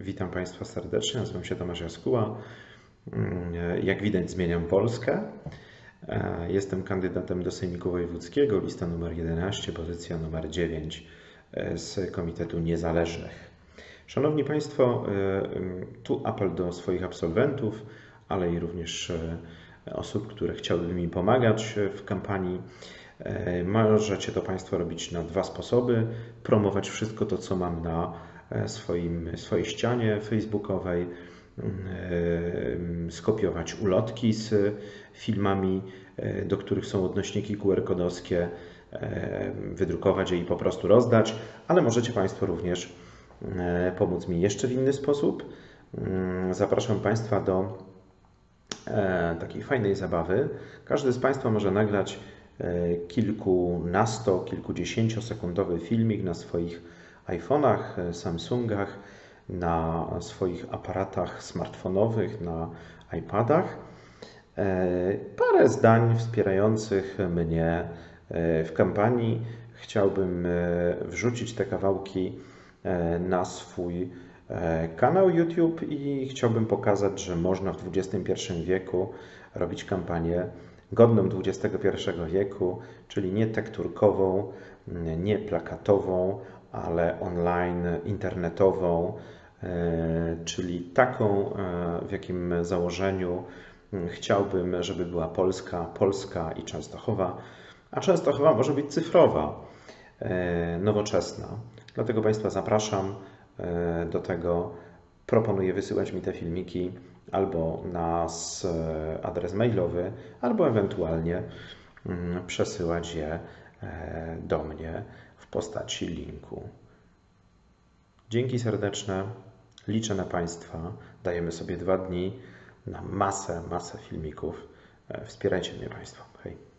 Witam Państwa serdecznie, nazywam się Tomasz Jaskuła. Jak widać, zmieniam Polskę. Jestem kandydatem do Sejmiku Wojewódzkiego, lista numer 11, pozycja numer 9 z Komitetu Niezależnych. Szanowni Państwo, tu apel do swoich absolwentów, ale i również osób, które chciałyby mi pomagać w kampanii. Możecie to Państwo robić na dwa sposoby. Promować wszystko to, co mam na swojej ścianie facebookowej, skopiować ulotki z filmami, do których są odnośniki QR-kodowskie, wydrukować je i po prostu rozdać, ale możecie Państwo również pomóc mi jeszcze w inny sposób. Zapraszam Państwa do takiej fajnej zabawy. Każdy z Państwa może nagrać kilkudziesięciosekundowy filmik na swoich iPhone'ach, Samsungach, na swoich aparatach smartfonowych, na iPadach. Parę zdań wspierających mnie w kampanii. Chciałbym wrzucić te kawałki na swój kanał YouTube i chciałbym pokazać, że można w XXI wieku robić kampanię godną XXI wieku, czyli nie tekturkową, nie plakatową, ale online, internetową, czyli taką, w jakim założeniu chciałbym, żeby była Polska i Częstochowa, a Częstochowa może być cyfrowa, nowoczesna. Dlatego Państwa zapraszam do tego. Proponuję wysyłać mi te filmiki albo na adres mailowy, albo ewentualnie przesyłać je do mnie w postaci linku. Dzięki serdeczne. Liczę na Państwa. Dajemy sobie 2 dni na masę filmików. Wspierajcie mnie Państwo. Hej.